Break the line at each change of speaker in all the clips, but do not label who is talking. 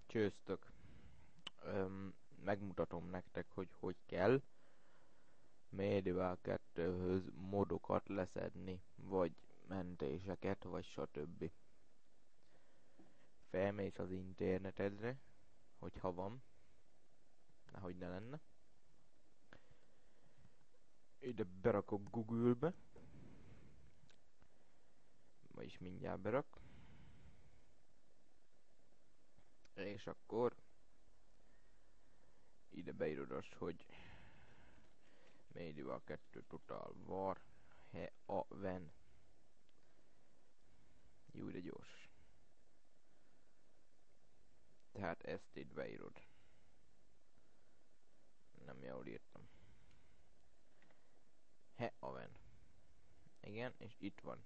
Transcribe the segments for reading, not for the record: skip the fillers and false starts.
Csőztök. Megmutatom nektek, hogy hogy kell Medieval 2-höz modokat leszedni, vagy mentéseket, vagy stb. Felmész az internetedre, hogyha van, nehogy ne lenne. Ide berakok Google-be, vagyis mindjárt berak. És akkor ide beírod azt, hogy Medieval 2 Total War He a Ven. Jó, de gyors. Tehát ezt itt beírod. Nem jól írtam. He a Ven. Igen, és itt van.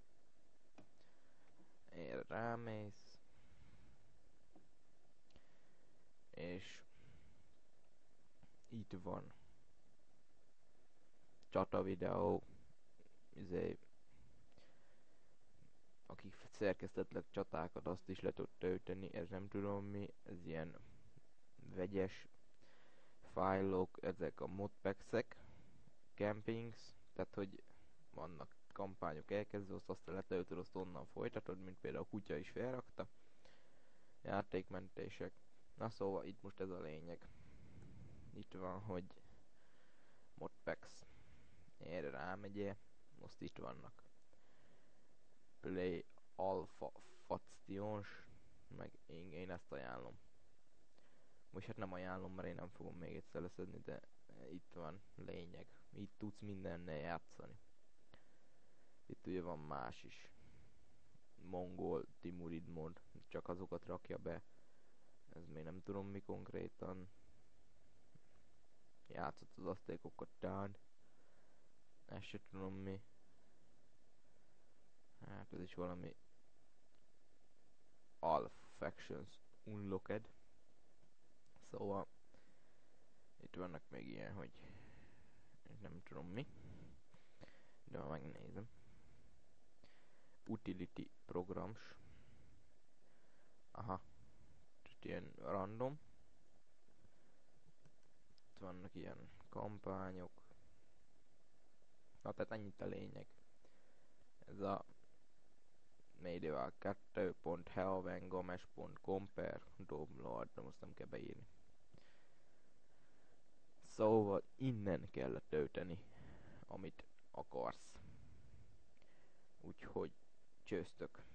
Erre rámész. És itt van. Csata videó. Izé, akik szerkesztettek csatákat, azt is le tud tölteni, ez nem tudom mi, ez ilyen vegyes fájlok, ezek a modpacksek, campings, tehát hogy vannak kampányok elkezdve, azt letöltöd, azt onnan folytatod, mint például a kutya is felrakta, játékmentések. Na szóval itt most ez a lényeg. Itt van, hogy modpacks. Erre rámegyél, most itt vannak. Play Alpha Factions, meg én ezt ajánlom. Most hát nem ajánlom, mert én nem fogom még egyszer leszedni, de itt van lényeg. Itt tudsz mindennel játszani. Itt ugye van más is. Mongol Timurid mod, csak azokat rakja be. Ez még nem tudom mi konkrétan. Játszott az aztékokat tán. Ezt se tudom mi. Hát ez is valami All Factions Unlocked. Szóval itt vannak még ilyen, hogy nem tudom mi. De már megnézem. Utility programs. Aha. Itt ilyen random. Itt vannak ilyen kampányok. Na tehát ennyit a lényeg. Ez a Medieval 2.heavengames.compare Domlord, de most nem kell beírni. Szóval innen kell tölteni, amit akarsz. Úgyhogy csőztök.